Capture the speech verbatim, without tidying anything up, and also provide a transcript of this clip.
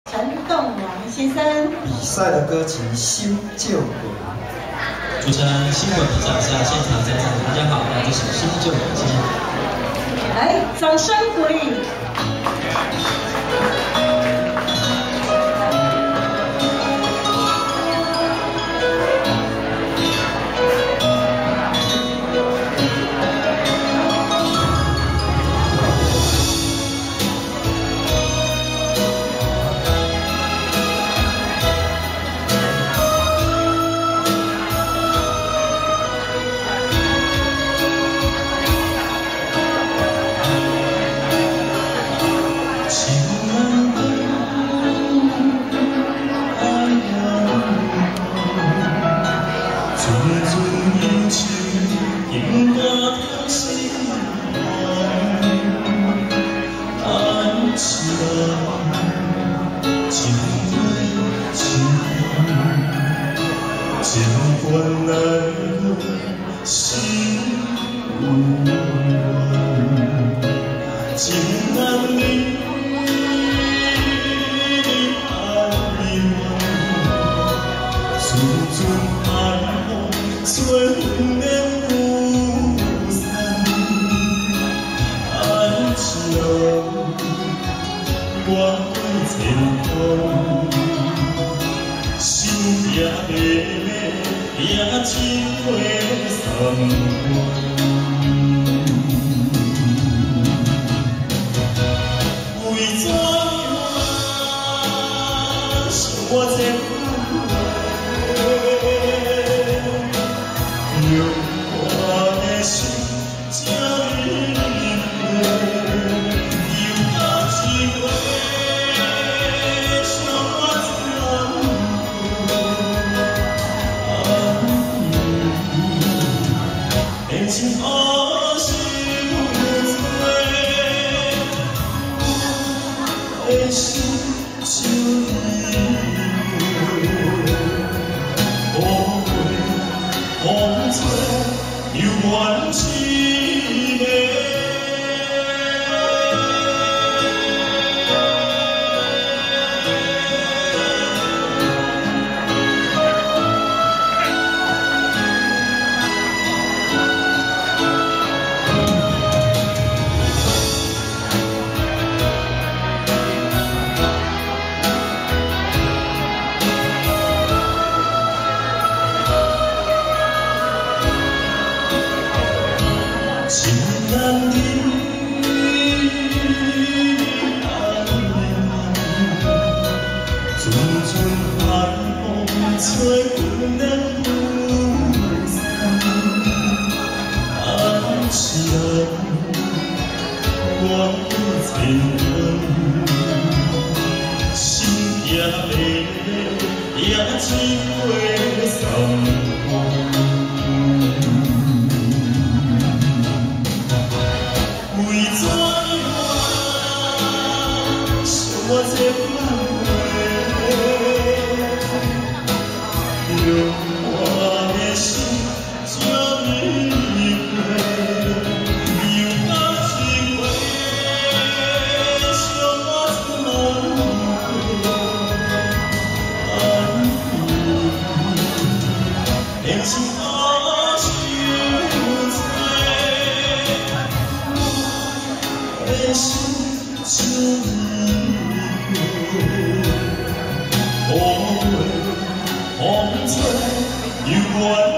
陈栋梁先生。 比赛的歌曲《新旧鬼》。 主持人新闻部长下现场在场的大家好，那这是新旧鬼，谢谢。 来，掌声鼓励。 尽管来的是无望，情难离的爱恋，处处盼望最能不散。爱情我前方，心也累。 也只会散为怎样是我这用我的心将你有哪机会想我情何时有多？我心就无悔，风吹又怨凄美。 情难离的爱恋，阵阵寒风吹阮的不散。爱情我前方，心也累累，也只会散。 为怎样是我这番话，用我的心将你陪，有哪机会相我难连情何时有的心就离开，风吹风吹又怨。